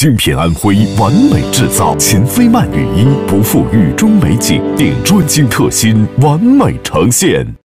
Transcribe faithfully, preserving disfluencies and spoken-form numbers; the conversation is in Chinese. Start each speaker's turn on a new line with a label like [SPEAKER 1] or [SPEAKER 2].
[SPEAKER 1] 精品安徽完美制造，秦飞曼语音不负雨中美景，顶专精特新，完美呈现。